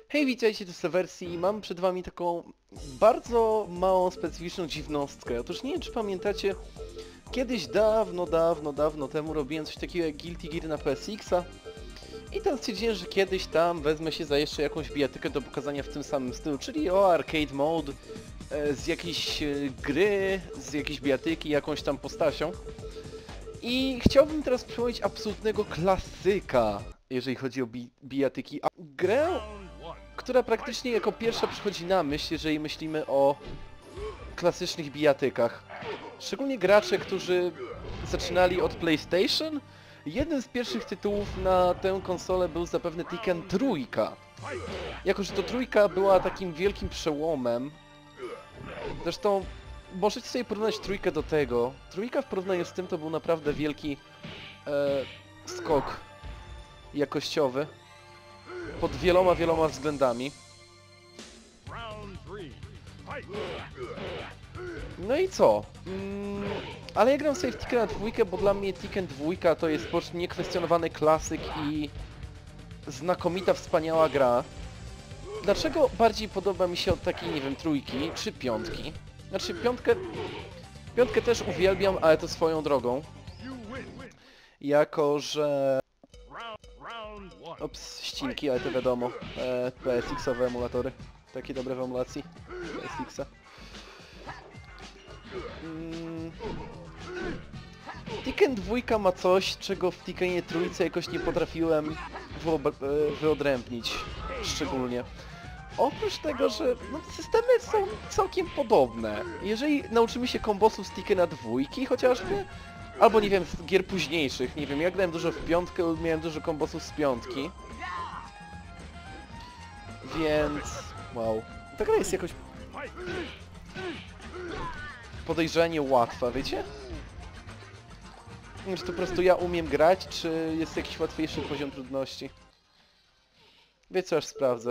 Hej, witajcie, tu Sewersji i mam przed wami taką bardzo małą, specyficzną dziwnostkę. Otóż nie wiem, czy pamiętacie, kiedyś dawno temu robiłem coś takiego jak Guilty Gear na PSX-a i tam stwierdziłem, że kiedyś tam wezmę się za jeszcze jakąś bijatykę do pokazania w tym samym stylu, czyli arcade mode z jakiejś gry, z jakiejś bijatyki, jakąś tam postacią. I chciałbym teraz przypomnieć absolutnego klasyka, jeżeli chodzi o bijatyki. Grę, która praktycznie jako pierwsza przychodzi na myśl, jeżeli myślimy o klasycznych bijatykach. Szczególnie gracze, którzy zaczynali od PlayStation. Jednym z pierwszych tytułów na tę konsolę był zapewne Tekken 3. Jako że to trójka była takim wielkim przełomem. Zresztą możecie sobie porównać trójkę do tego. Trójka w porównaniu z tym to był naprawdę wielki skok jakościowy. Pod wieloma względami. No i co? Ale ja gram sobie w Tekkena 2, bo dla mnie Tekken 2 to jest po prostu niekwestionowany klasyk i znakomita, wspaniała gra. Dlaczego bardziej podoba mi się od takiej, nie wiem, trójki czy piątki? Znaczy piątkę też uwielbiam, ale to swoją drogą. Jako że... Ops, ścinki, ale to wiadomo. PSX-owe emulatory. Takie dobre w emulacji PSX-a. Tekken 2 ma coś, czego w Tekkenie 3 jakoś nie potrafiłem wyodrębnić szczególnie. Oprócz tego, że no, systemy są całkiem podobne. Jeżeli nauczymy się kombosów z Tekkena 2 chociażby, albo nie wiem, z gier późniejszych, nie wiem, ja grałem dużo w piątkę, miałem dużo kombosów z piątki. Więc... wow. Ta gra jest jakoś... podejrzanie łatwa, wiecie? Czy to po prostu ja umiem grać, czy jest jakiś łatwiejszy poziom trudności? Wiecie co, aż sprawdzę.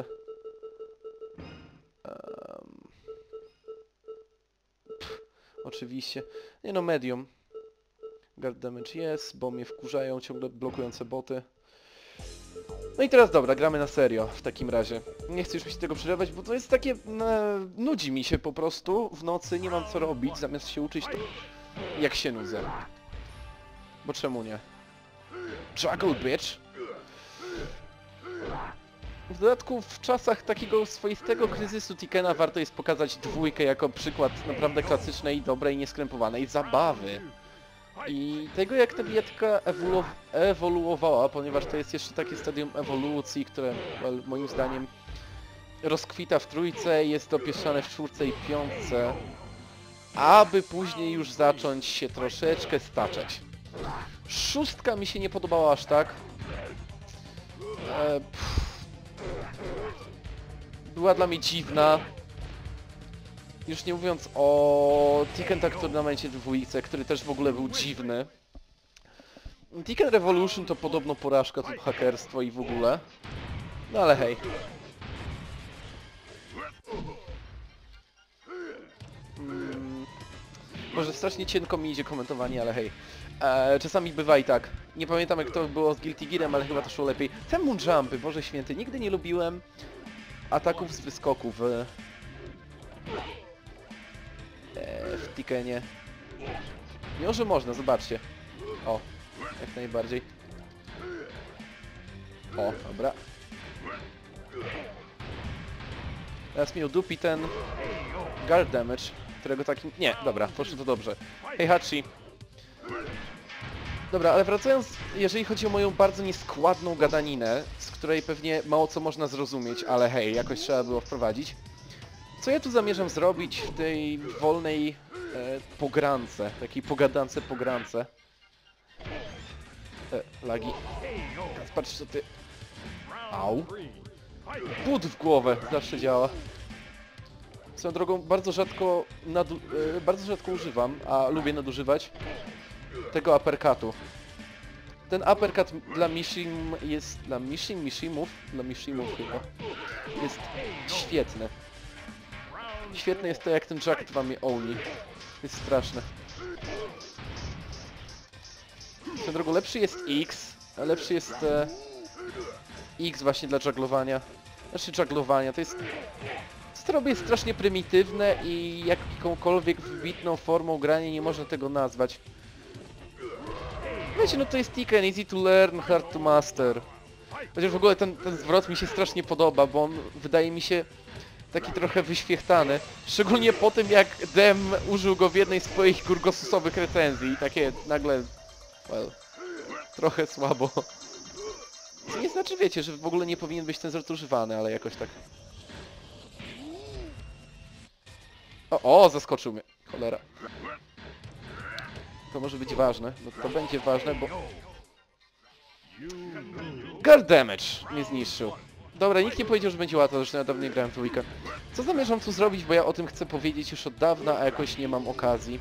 Oczywiście. Nie no, medium. Guard damage jest, bo mnie wkurzają ciągle blokujące boty. No i teraz dobra, gramy na serio w takim razie. Nie chcę już mi się tego przerywać, bo to jest takie... nudzi mi się po prostu w nocy, nie mam co robić, zamiast się uczyć to... jak się nudzę. Bo czemu nie? Juggle, bitch! W dodatku w czasach takiego swoistego kryzysu Tekkena warto jest pokazać dwójkę jako przykład naprawdę klasycznej, dobrej, nieskrępowanej zabawy. I tego jak ta bijatyka ewoluowała, ponieważ to jest jeszcze takie stadium ewolucji, które moim zdaniem rozkwita w trójce, jest dopieszczane w czwórce i piątce, aby później już zacząć się troszeczkę staczać. Szóstka mi się nie podobała aż tak. Była dla mnie dziwna. Już nie mówiąc o Tekken Tag Tournamencie 2, który też w ogóle był dziwny. Tekken Revolution to podobno porażka, to hakerstwo i w ogóle. No ale hej. Może strasznie cienko mi idzie komentowanie, ale hej. Czasami bywa i tak. Nie pamiętam jak to było z Guilty Gearem, ale chyba to szło lepiej. Te moonjumpy, Boże Święty, nigdy nie lubiłem ataków z wyskoku w Tekkenie. Mimo, że można, zobaczcie. O, jak najbardziej. O, dobra. Teraz mi udupi ten guard damage, którego takim... nie, dobra, poszło to dobrze. Hej Hachi. Dobra, ale wracając, jeżeli chodzi o moją bardzo nieskładną gadaninę, z której pewnie mało co można zrozumieć, ale hej, jakoś trzeba było wprowadzić. Co ja tu zamierzam zrobić w tej wolnej pogrance, takiej pogrance. Lagi. Patrz co ty... Au. But w głowę zawsze działa. Swoją drogą bardzo rzadko używam, a lubię nadużywać tego uppercutu. Ten uppercut dla Mishimów chyba, jest świetny. Świetne jest to, jak ten Jack 2 mnie ołni. Jest straszne. Swoją drogą lepszy jest X, a lepszy jest X właśnie dla jugglowania. Znaczy jugglowania, to jest... Co robię jest strasznie prymitywne i jakąkolwiek wybitną formą grania nie można tego nazwać. Wiecie, no to jest Tekken, easy to learn, hard to master. Chociaż w ogóle ten zwrot mi się strasznie podoba, bo on wydaje mi się taki trochę wyświechtany. Szczególnie po tym, jak Dem użył go w jednej z swoich Gurgosusowych recenzji i takie nagle... well... trochę słabo. Co nie znaczy, wiecie, że w ogóle nie powinien być ten zwrot używany, ale jakoś tak... O, zaskoczył mnie. Cholera. To może być ważne. No to będzie ważne, bo... Guard damage mnie zniszczył. Dobra, nikt nie powiedział, że będzie łatwo, zresztą ja dawno nie grałem w dwójkę. Co zamierzam tu zrobić, bo ja o tym chcę powiedzieć już od dawna, a jakoś nie mam okazji.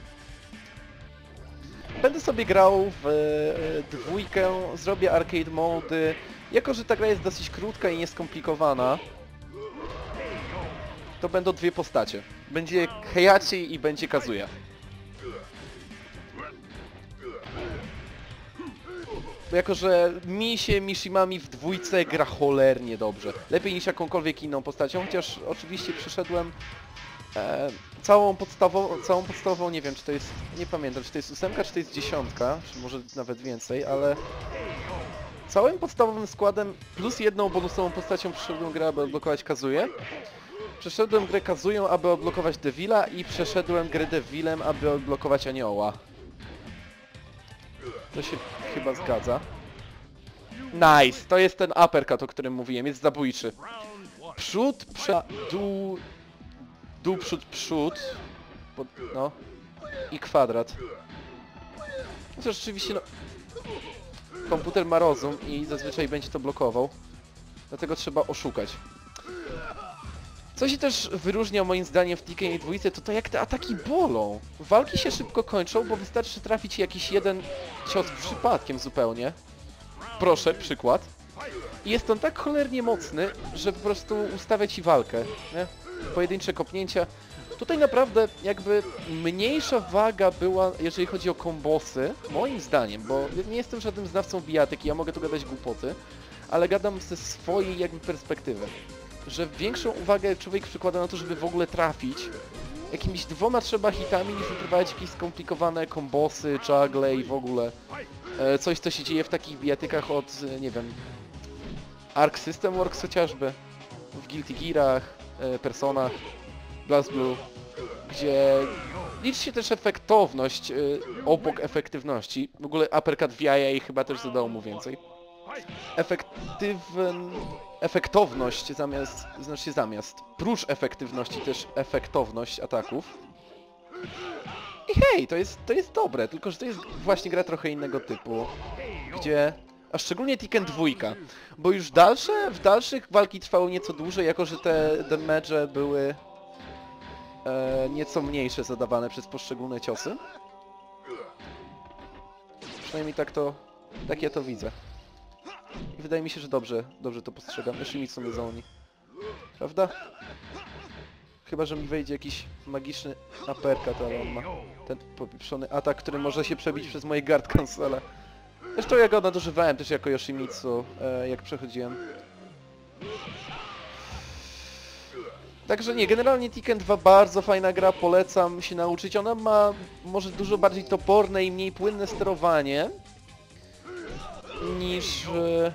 Będę sobie grał w dwójkę, zrobię arcade mody. Jako że ta gra jest dosyć krótka i nieskomplikowana, to będą dwie postacie. Będzie Heihachi i będzie Kazuya. Jako że mi się Mishimami w dwójce gra cholernie dobrze. Lepiej niż jakąkolwiek inną postacią, chociaż oczywiście przeszedłem całą podstawową, nie wiem czy to jest, nie pamiętam czy to jest 8, czy to jest 10, czy może nawet więcej, ale całym podstawowym składem plus jedną bonusową postacią przeszedłem grę, aby odblokować Kazuję. Przeszedłem grę Kazują, aby odblokować Devila i przeszedłem grę Devilem, aby odblokować Anioła. To się chyba zgadza. Nice! To jest ten uppercut, o którym mówiłem, jest zabójczy. Przód, dół, przód, no i kwadrat. Chociaż rzeczywiście, no... komputer ma rozum i zazwyczaj będzie to blokował. Dlatego trzeba oszukać. Co się też wyróżnia moim zdaniem w Tekken 2, to jak te ataki bolą. Walki się szybko kończą, bo wystarczy trafić jakiś jeden cios przypadkiem zupełnie. Proszę, przykład. I jest on tak cholernie mocny, że po prostu ustawia ci walkę, nie? Pojedyncze kopnięcia. Tutaj naprawdę jakby mniejsza waga była, jeżeli chodzi o kombosy, moim zdaniem, bo nie jestem żadnym znawcą bijatyki, ja mogę tu gadać głupoty, ale gadam ze swojej jakby perspektywy. Że większą uwagę człowiek przykłada na to, żeby w ogóle trafić jakimiś 2-3 hitami, niż wyprowadzić jakieś skomplikowane kombosy, juggle i w ogóle coś, co się dzieje w takich bijatykach od, nie wiem, Arc System Works chociażby, w Guilty Gearach, Personach, BlazBlue, gdzie liczy się też efektowność obok efektywności. W ogóle uppercut w jaja i chyba też zadało mu więcej. Efektowność zamiast, prócz efektywności też efektowność ataków. I hej, to jest dobre, tylko że to jest właśnie gra trochę innego typu, gdzie... A szczególnie Tekken 2, bo już w dalszych walki trwały nieco dłużej, jako że te damage'e były nieco mniejsze zadawane przez poszczególne ciosy. Przynajmniej tak ja to widzę. I wydaje mi się, że dobrze to postrzegam. Yoshimitsu mnie zoni. Prawda? Chyba, że mi wejdzie jakiś magiczny uppercut, ale on ma ten popieprzony atak, który może się przebić przez moje guard cancele. Zresztą ja go nadużywałem też jako Yoshimitsu, jak przechodziłem. Także nie, generalnie Tekken 2 bardzo fajna gra, polecam się nauczyć. Ona ma może dużo bardziej toporne i mniej płynne sterowanie niż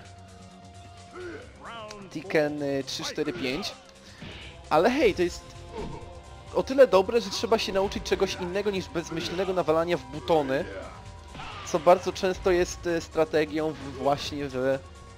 Tekken 3, 4, 5. Ale hej, to jest o tyle dobre, że trzeba się nauczyć czegoś innego niż bezmyślnego nawalania w butony, co bardzo często jest strategią właśnie w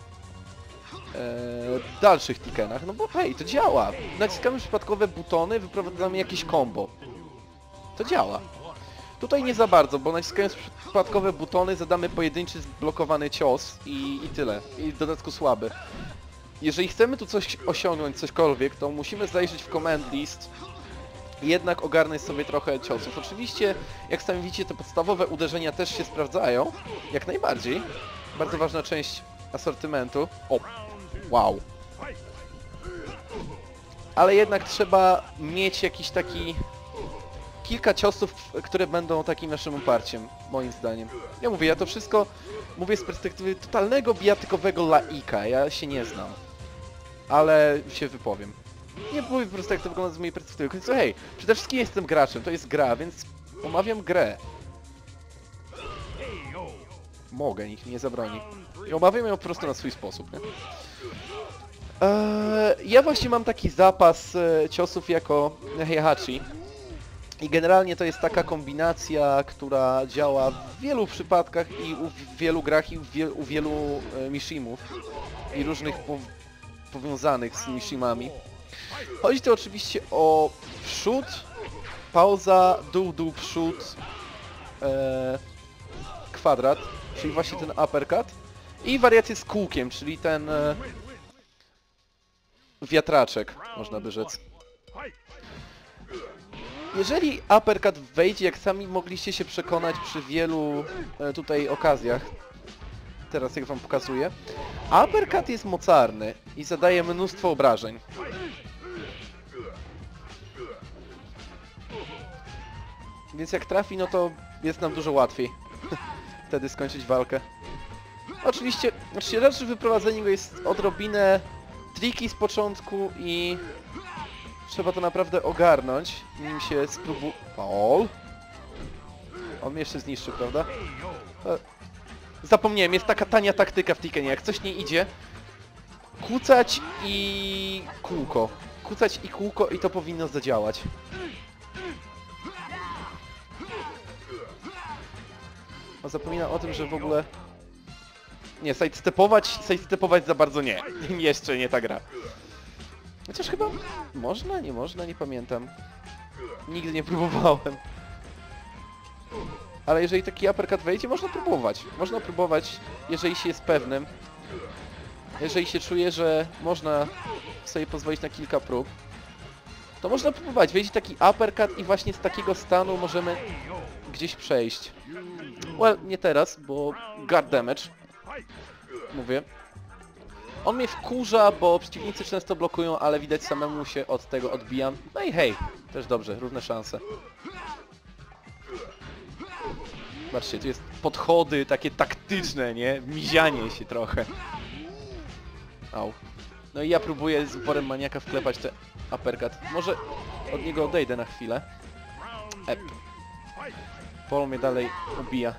dalszych Tekkenach. No bo hej, to działa. Naciskamy przypadkowe butony, wyprowadzamy jakieś combo. To działa. Tutaj nie za bardzo, bo naciskając przypadkowe butony zadamy pojedynczy zblokowany cios i tyle. I w dodatku słaby. Jeżeli chcemy tu coś osiągnąć, cośkolwiek, to musimy zajrzeć w command list i jednak ogarnąć sobie trochę ciosów. Oczywiście, jak sami widzicie, te podstawowe uderzenia też się sprawdzają, jak najbardziej. Bardzo ważna część asortymentu. O, wow. Ale jednak trzeba mieć jakiś taki kilka ciosów, które będą takim naszym oparciem, moim zdaniem. Ja mówię, ja to wszystko mówię z perspektywy totalnego bijatykowego laika, ja się nie znam. Ale się wypowiem. Nie mówię po prostu jak to wygląda z mojej perspektywy. W końcu, hej, przede wszystkim jestem graczem, to jest gra, więc omawiam grę. Mogę, nikt mi nie zabroni. I omawiam ją po prostu na swój sposób, nie? Ja właśnie mam taki zapas ciosów jako Heihachi. I generalnie to jest taka kombinacja, która działa w wielu przypadkach i w wielu grach i u wielu Mishimów i różnych powiązanych z Mishimami. Chodzi tu oczywiście o przód, pauza, dół, dół, przód, kwadrat, czyli właśnie ten uppercut i wariację z kółkiem, czyli ten wiatraczek, można by rzec. Jeżeli uppercut wejdzie, jak sami mogliście się przekonać przy wielu tutaj okazjach, teraz jak wam pokazuję, uppercut jest mocarny i zadaje mnóstwo obrażeń. Więc jak trafi, no to jest nam dużo łatwiej wtedy skończyć walkę. Oczywiście raczej wyprowadzenie go jest odrobinę tricky z początku i trzeba to naprawdę ogarnąć, nim się spróbuje... Paul? On mnie jeszcze zniszczy, prawda? Zapomniałem, jest taka tania taktyka w Tekkenie, jak coś nie idzie, kucać i kółko. Kucać i kółko i to powinno zadziałać. A zapominam o tym, że w ogóle... Nie, sidestepować za bardzo nie. Jeszcze nie ta gra. Chociaż chyba można, nie można, nie pamiętam. Nigdy nie próbowałem. Ale jeżeli taki uppercut wejdzie, można próbować. Można próbować, jeżeli się jest pewnym. Jeżeli się czuje, że można sobie pozwolić na kilka prób, to można próbować. Wejdzie taki uppercut i właśnie z takiego stanu możemy gdzieś przejść. Well, nie teraz, bo guard damage. Mówię. On mnie wkurza, bo przeciwnicy często blokują, ale widać samemu się od tego odbijam. No i hej, też dobrze, równe szanse. Zobaczcie, tu jest podchody takie taktyczne, nie? Mizianie się trochę. Au. No i ja próbuję z uporem maniaka wklepać te uppercut. Może od niego odejdę na chwilę. Ep. Paul mnie dalej ubija.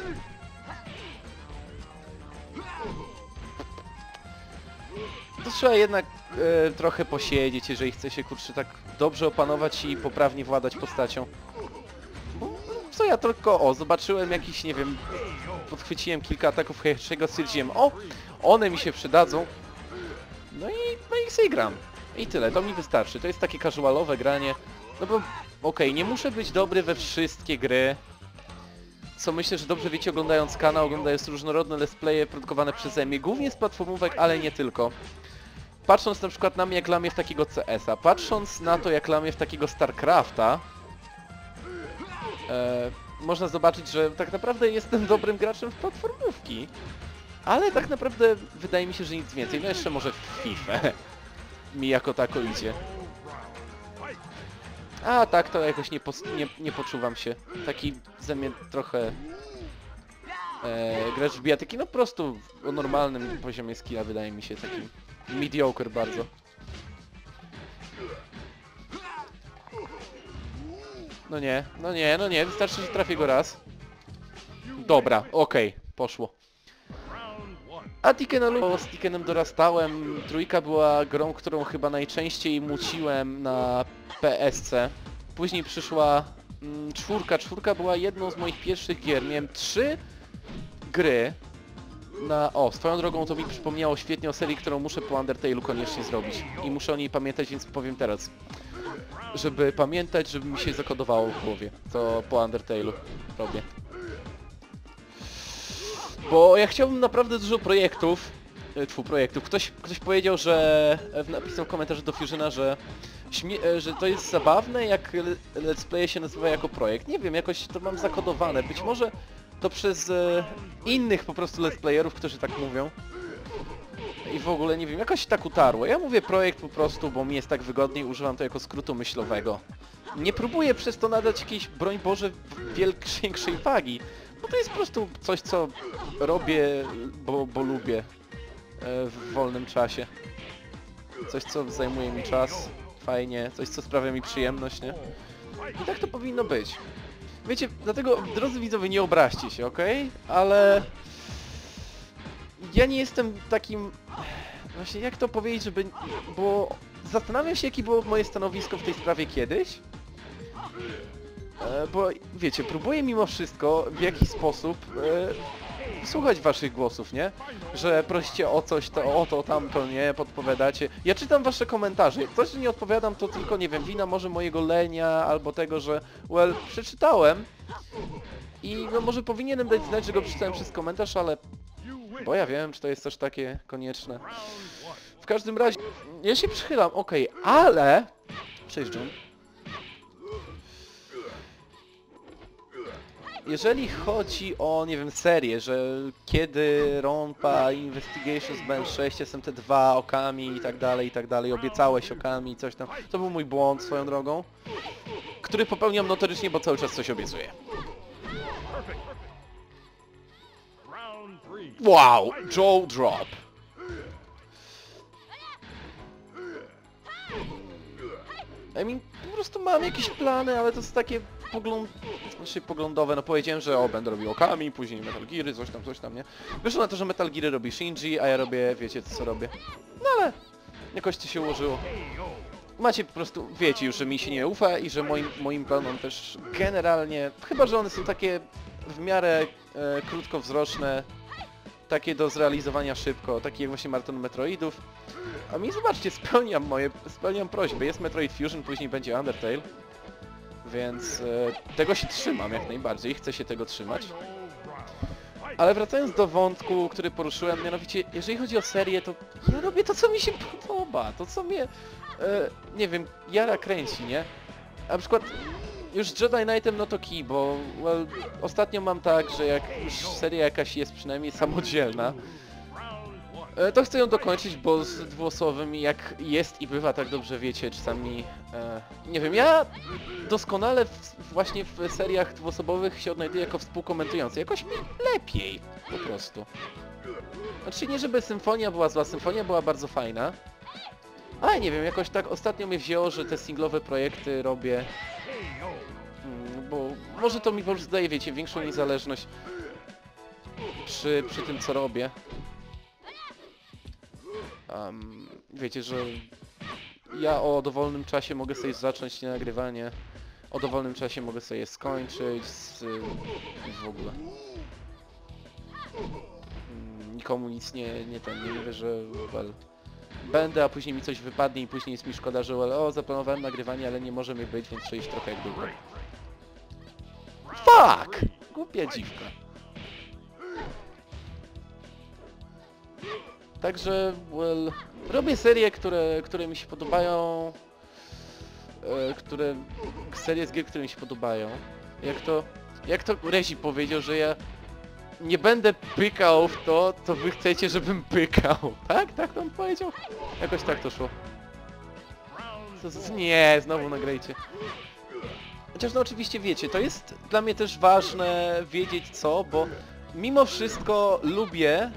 To trzeba jednak trochę posiedzieć, jeżeli chce się, kurczę, tak dobrze opanować i poprawnie władać postacią. Co ja tylko, zobaczyłem jakiś, nie wiem, podchwyciłem kilka ataków Heihachiego, stwierdziłem, one mi się przydadzą. No i sobie gram. I tyle, to mi wystarczy. To jest takie casualowe granie. No bo, okej, nie muszę być dobry we wszystkie gry. Co myślę, że dobrze wiecie, oglądając kanał, oglądając różnorodne let's playe produkowane przeze mnie, głównie z platformówek, ale nie tylko. Patrząc na przykład na mnie, jak lamię w takiego CS-a, patrząc na to, jak lamię w takiego StarCrafta, można zobaczyć, że tak naprawdę jestem dobrym graczem w platformówki. Ale tak naprawdę wydaje mi się, że nic więcej. No jeszcze może w FIFA mi jako tako idzie. A tak, to jakoś nie poczuwam się. Taki ze mnie trochę gracz w bijatyki, no po prostu o normalnym poziomie skilla wydaje mi się taki mediocre bardzo. No nie, wystarczy, że trafię go raz. Dobra, okej, poszło. A z Tekkenem dorastałem. Trójka była grą, którą chyba najczęściej muciłem na PSC. Później przyszła czwórka. Czwórka była jedną z moich pierwszych gier. Miałem 3 gry na... swoją drogą to mi przypomniało świetnie o serii, którą muszę po Undertale'u koniecznie zrobić. I muszę o niej pamiętać, więc powiem teraz. Żeby pamiętać, żeby mi się zakodowało w głowie, co po Undertale'u robię. Bo ja chciałbym naprawdę dużo projektów. Ktoś powiedział, że... napisał komentarz do Fusiona, że to jest zabawne, jak let's play się nazywa jako projekt. Nie wiem, jakoś to mam zakodowane. Być może to przez innych po prostu let's playerów, którzy tak mówią. i w ogóle, nie wiem, jakoś tak utarło. Ja mówię projekt po prostu, bo mi jest tak wygodniej, używam to jako skrótu myślowego. Nie próbuję przez to nadać jakiejś, broń Boże, większej wagi. No to jest po prostu coś, co robię, bo lubię w wolnym czasie. Coś, co zajmuje mi czas, fajnie, coś, co sprawia mi przyjemność, nie? I tak to powinno być. Wiecie, dlatego, drodzy widzowie, nie obraźcie się, okej? Ale... ja nie jestem takim... właśnie jak to powiedzieć, żeby... bo zastanawiam się, jakie było moje stanowisko w tej sprawie kiedyś. Bo wiecie, próbuję mimo wszystko w jakiś sposób słuchać waszych głosów, nie? Że prosicie o coś, to o to, tamto, nie, podpowiadacie. Ja czytam wasze komentarze. Coś, że nie odpowiadam, to tylko, nie wiem, wina może mojego lenia, albo tego, że, well, przeczytałem. I no może powinienem dać znać, że go przeczytałem przez komentarz, ale... bo ja wiem, czy to jest też takie konieczne. W każdym razie, ja się przychylam, okej, ale... cześć, John. Jeżeli chodzi o, nie wiem, serię, że kiedy Ronpa, Investigations, Ben 6, SMT2, okami i tak dalej, obiecałeś okami, coś tam, to był mój błąd swoją drogą, który popełniam notorycznie, bo cały czas coś obiecuję. Wow, jaw drop. I mean, po prostu mam jakieś plany, ale to jest takie poglądowe. No powiedziałem, że będę robił okami, później Metal Geary, coś tam, nie? Wyszło na to, że Metal Geary robi Shinji, a ja robię, wiecie co robię. No ale jakoś to się ułożyło. Macie po prostu, wiecie już, że mi się nie ufa i że moim planom też generalnie, chyba że one są takie w miarę krótkowzroczne, takie do zrealizowania szybko, takie jak właśnie Maraton Metroidów. A mi zobaczcie, spełniam prośbę. Jest Metroid Fusion, później będzie Undertale. Więc tego się trzymam jak najbardziej, chcę się tego trzymać. Ale wracając do wątku, który poruszyłem, mianowicie, jeżeli chodzi o serię, to ja robię to, co mi się podoba, to co mnie, nie wiem, jara kręci, nie? Na przykład już Jedi Knightem no to key, bo well, ostatnio mam tak, że jak już seria jakaś jest przynajmniej samodzielna, to chcę ją dokończyć, bo z dwuosobowym jak jest i bywa, tak dobrze wiecie, czasami... nie wiem, ja doskonale właśnie w seriach dwuosobowych się odnajduję jako współkomentujący. Jakoś mi lepiej, po prostu. Znaczy nie, żeby Symfonia była zła, Symfonia była bardzo fajna. Ale nie wiem, jakoś tak ostatnio mnie wzięło, że te singlowe projekty robię... bo może to mi po prostu daje, wiecie, większą niezależność przy tym, co robię. Wiecie, że ja o dowolnym czasie mogę sobie zacząć nagrywanie, o dowolnym czasie mogę sobie skończyć w ogóle. Nikomu nic nie mówię, że well, będę, a później mi coś wypadnie i później jest mi szkoda, że well, o, zaplanowałem nagrywanie, ale nie może mi być, więc trzeba iść trochę jak długo. Fuck! Głupia dziwka. Także, well, robię serie, które mi się podobają, serie z gier, które mi się podobają. Jak to Rezi powiedział, że ja nie będę pykał w to wy chcecie, żebym pykał. Tak? Tak on powiedział? Jakoś tak to szło. Nie, znowu nagrajcie. Chociaż no oczywiście wiecie, to jest dla mnie też ważne wiedzieć co, bo mimo wszystko lubię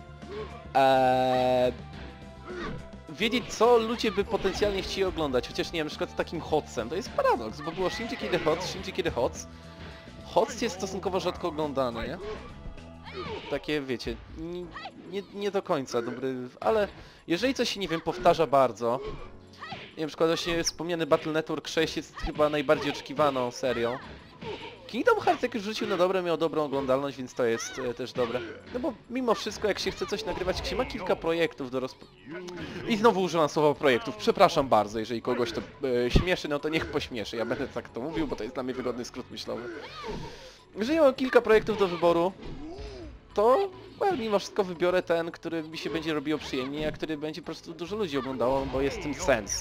wiedzieć co ludzie by potencjalnie chcieli oglądać, chociaż nie wiem, na przykład z takim Hotsem, to jest paradoks, bo było Shinji kiedy Hots, Shinji kiedy Hots. Hots jest stosunkowo rzadko oglądany, nie? Takie wiecie, nie do końca dobry, ale jeżeli coś się, nie wiem, powtarza bardzo, nie wiem, na przykład właśnie wspomniany Battle Network 6 jest chyba najbardziej oczekiwaną serią. Kingdom Hearts jak już rzucił na dobre, miał dobrą oglądalność, więc to jest też dobre. No bo mimo wszystko jak się chce coś nagrywać, jak się ma kilka projektów do I znowu używam słowa projektów, przepraszam bardzo, jeżeli kogoś to śmieszy, no to niech pośmieszy, ja będę tak to mówił, bo to jest dla mnie wygodny skrót myślowy. Jeżeli mam kilka projektów do wyboru, to well, mimo wszystko wybiorę ten, który mi się będzie robił przyjemnie, a który będzie po prostu dużo ludzi oglądało, bo jest w tym sens.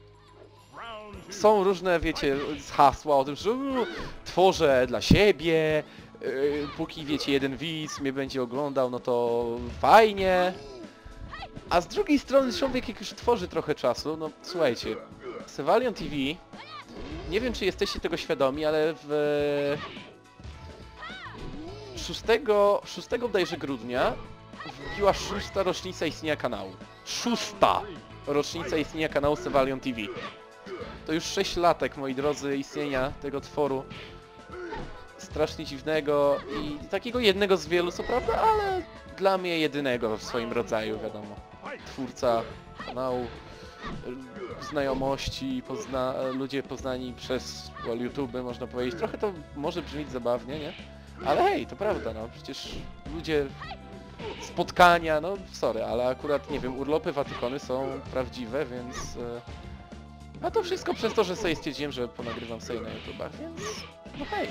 Są różne, wiecie, hasła o tym, że tworzę dla siebie, póki, wiecie, jeden widz mnie będzie oglądał, no to fajnie. A z drugiej strony człowiek jak już tworzy trochę czasu, no słuchajcie, Sevalion TV, nie wiem czy jesteście tego świadomi, ale w 6 bodajże grudnia wbiła 6. rocznica istnienia kanału. 6. rocznica istnienia kanału Sevalion TV. To już 6 latek, moi drodzy, istnienia tego tworu. Strasznie dziwnego i takiego jednego z wielu, co prawda, ale dla mnie jedynego w swoim rodzaju, wiadomo. Twórca kanału, znajomości, ludzie poznani przez YouTube, można powiedzieć. Trochę to może brzmieć zabawnie, nie? Ale hej, to prawda, no przecież ludzie, spotkania, no sorry, ale akurat, nie wiem, urlopy Watykony są prawdziwe, więc... A to wszystko przez to, że sobie stwierdziłem, że ponagrywam sobie na YouTubach, więc... No hej.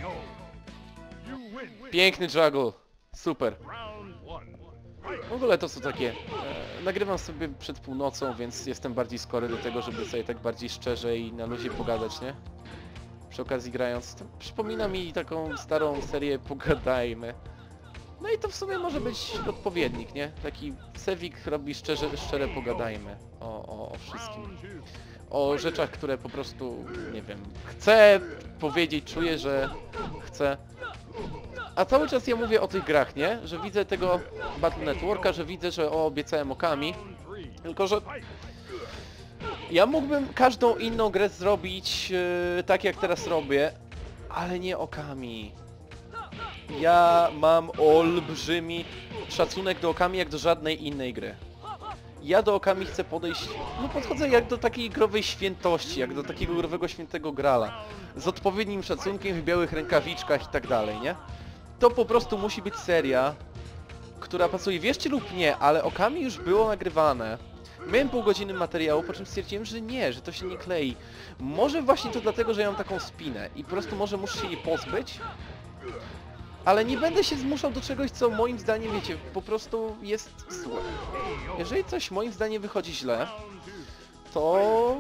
Piękny juggle, super. W ogóle to są takie... nagrywam sobie przed północą, więc jestem bardziej skory do tego, żeby sobie tak bardziej szczerze i na luzie pogadać, nie? Przy okazji grając, to przypomina mi taką starą serię Pogadajmy. No i to w sumie może być odpowiednik, nie? Taki Sewik robi szczere pogadajmy o wszystkim. O rzeczach, które po prostu, nie wiem, chcę powiedzieć, czuję, że chcę. A cały czas ja mówię o tych grach, nie? Że widzę tego Battle Networka, że widzę, że obiecałem Okami. Tylko, że ja mógłbym każdą inną grę zrobić tak jak teraz robię, ale nie Okami. Ja mam olbrzymi szacunek do Okami jak do żadnej innej gry. Ja do Okami chcę podejść, no podchodzę jak do takiej growej świętości, jak do takiego growego świętego grala. Z odpowiednim szacunkiem, w białych rękawiczkach i tak dalej, nie? To po prostu musi być seria, która pasuje, wierzcie lub nie, ale Okami już było nagrywane. Miałem pół godziny materiału, po czym stwierdziłem, że nie, że to się nie klei. Może właśnie to dlatego, że ja mam taką spinę i po prostu może muszę się jej pozbyć. Ale nie będę się zmuszał do czegoś, co moim zdaniem, wiecie, po prostu jest złe. Jeżeli coś moim zdaniem wychodzi źle, to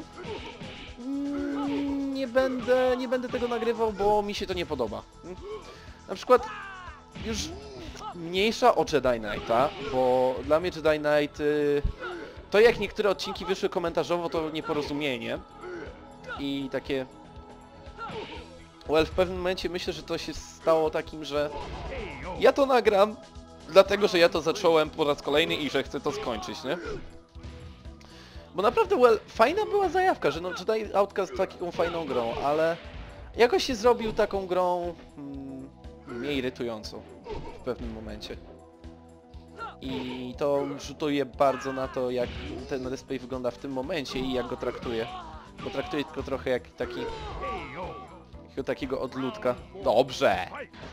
nie będę tego nagrywał, bo mi się to nie podoba. Na przykład już mniejsza o Jedi Knighta, bo dla mnie Jedi Knight, to jak niektóre odcinki wyszły komentarzowo, to nieporozumienie i takie... Well, w pewnym momencie myślę, że to się stało takim, że ja to nagram, dlatego że ja to zacząłem po raz kolejny i że chcę to skończyć, nie? Bo naprawdę, well, fajna była zajawka, że no Jedi Outcast taką fajną grą, ale jakoś się zrobił taką grą mnie irytującą w pewnym momencie. I to rzutuje bardzo na to, jak ten Respawn wygląda w tym momencie i jak go traktuję. Bo traktuję tylko trochę jak takiego odludka. Dobrze!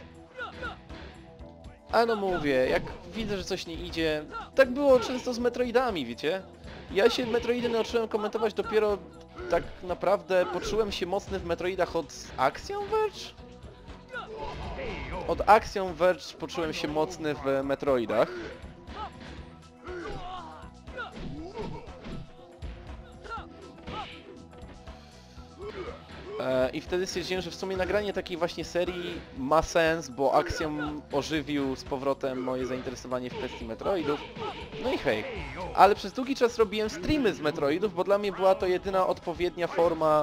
A no mówię, jak widzę, że coś nie idzie... Tak było często z Metroidami, wiecie? Ja się Metroidy nauczyłem komentować dopiero tak naprawdę poczułem się mocny w Metroidach od Axiom Verge? Od Axiom Verge poczułem się mocny w Metroidach. I wtedy stwierdziłem, że w sumie nagranie takiej właśnie serii ma sens, bo Axiom ożywił z powrotem moje zainteresowanie w kwestii Metroidów. No i hej. Ale przez długi czas robiłem streamy z Metroidów, bo dla mnie była to jedyna odpowiednia forma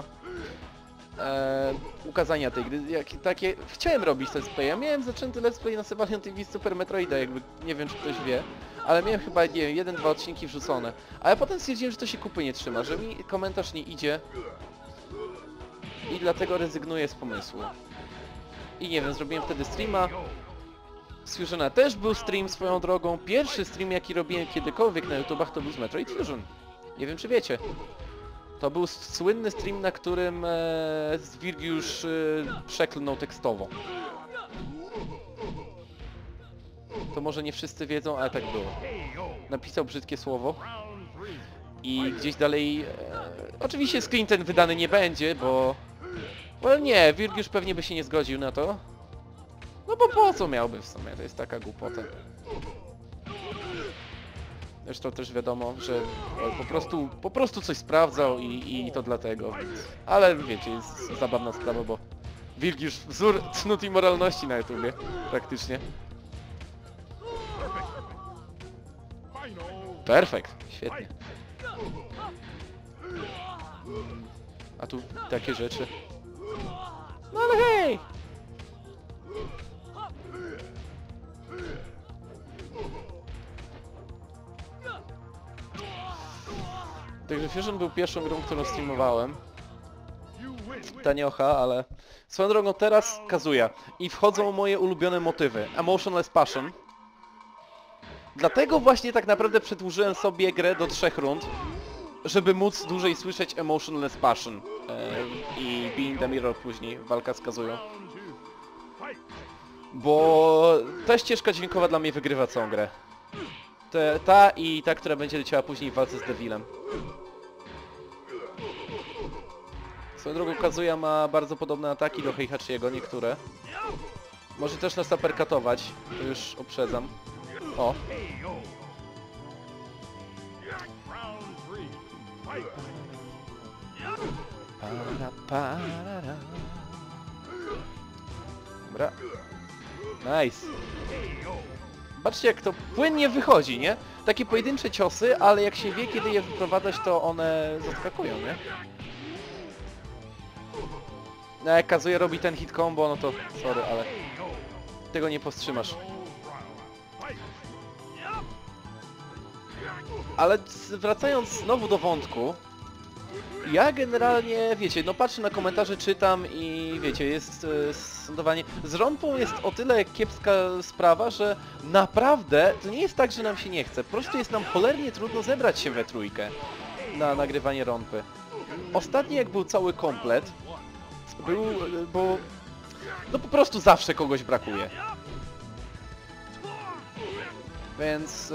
ukazania tej gry. Chciałem robić let's play. Ja miałem zaczęty let's play na Sevalion TV Super Metroida, jakby nie wiem czy ktoś wie. Ale miałem chyba, nie wiem, 1-2 odcinki wrzucone. Ale potem stwierdziłem, że to się kupy nie trzyma, że mi komentarz nie idzie. I dlatego rezygnuję z pomysłu. I nie wiem, zrobiłem wtedy streama. Z Fusiona też był stream swoją drogą. Pierwszy stream jaki robiłem kiedykolwiek na YouTubach to był z Metroid Fusion. Nie wiem czy wiecie. To był słynny stream, na którym Zwirgiusz przeklnął tekstowo. To może nie wszyscy wiedzą, ale tak było. Napisał brzydkie słowo. I gdzieś dalej... oczywiście screen ten wydany nie będzie, bo... Well nie, Wirgiusz pewnie by się nie zgodził na to. No bo po co miałby w sumie, to jest taka głupota. Zresztą też wiadomo, że po prostu coś sprawdzał i to dlatego. Ale wiecie, jest zabawna sprawa, bo Wirgiusz wzór cnót i moralności na YouTubie, praktycznie. Perfekt, świetnie. A tu takie rzeczy. No ale hej! Także Fusion był pierwszą grą, którą streamowałem. Taniocha, ale... Swoją drogą teraz Kazuya. I wchodzą moje ulubione motywy. Emotionless Passion. Dlatego właśnie tak naprawdę przedłużyłem sobie grę do 3 rund, żeby móc dłużej słyszeć Emotionless Passion. I Being the Mirror później, walka z Kazują. Bo ta ścieżka dźwiękowa dla mnie wygrywa całą grę. Ta i ta, która będzie leciała później w walce z Devilem. Swoją drogą Kazuya ma bardzo podobne ataki do Heihachiego, niektóre. Może też nas uppercutować, to już uprzedzam. O! Dobra. Nice. Patrzcie jak to płynnie wychodzi, nie? Takie pojedyncze ciosy, ale jak się wie kiedy je wyprowadzać, to one zaskakują, nie? No jak Kazuya robi ten hit combo, no to sorry, ale tego nie powstrzymasz. Ale wracając znowu do wątku, ja generalnie, wiecie, no patrzę na komentarze, czytam i wiecie, jest sądowanie. Z Ronpą jest o tyle kiepska sprawa, że naprawdę to nie jest tak, że nam się nie chce. Po prostu jest nam cholernie trudno zebrać się we trójkę na nagrywanie Ronpy. Ostatni jak był cały komplet, był, bo no po prostu zawsze kogoś brakuje. Więc...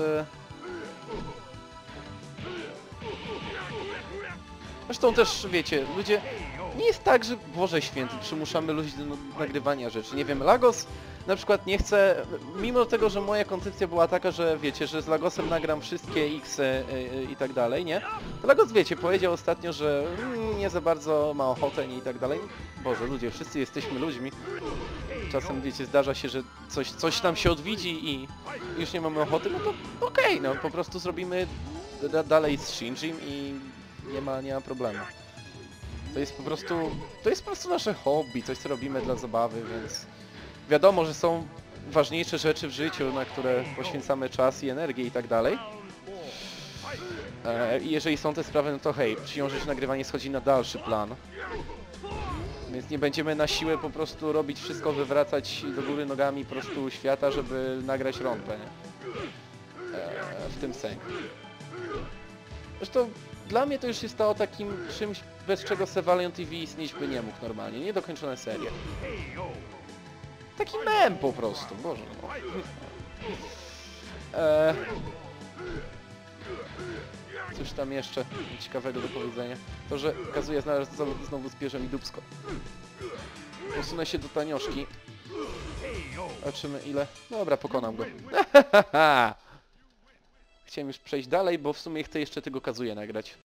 Zresztą też, wiecie, ludzie... Nie jest tak, że Boże Święty, przymuszamy ludzi do nagrywania rzeczy. Nie wiem, Lagos na przykład nie chce... Mimo tego, że moja koncepcja była taka, że wiecie, że z Lagosem nagram wszystkie X-y i tak dalej, nie? To Lagos, wiecie, powiedział ostatnio, że nie za bardzo ma ochotę i tak dalej. Boże, ludzie, wszyscy jesteśmy ludźmi. Czasem, wiecie, zdarza się, że coś nam się odwiedzi i już nie mamy ochoty, no to okej, no po prostu zrobimy dalej z Shinjim i nie ma problemu. To jest po prostu nasze hobby, coś co robimy dla zabawy, więc wiadomo, że są ważniejsze rzeczy w życiu, na które poświęcamy czas i energię i tak dalej. I jeżeli są te sprawy, no to hej, przyjąć, że nagrywanie schodzi na dalszy plan. Więc nie będziemy na siłę po prostu robić wszystko, wywracać do góry nogami po prostu świata, żeby nagrać Ronpę, nie? W tym sensie. Zresztą dla mnie to już się stało takim czymś, bez czego Sevalion TV istnieć by nie mógł normalnie. Niedokończone serie. Taki mem po prostu, Boże no. Cóż tam jeszcze ciekawego do powiedzenia? To, że Kazuya znalazł znowu zbierze mi dupsko. Posunę się do tanioszki. Zobaczymy ile... Dobra, pokonam go. Chciałem już przejść dalej, bo w sumie chcę jeszcze tego Kazuya nagrać.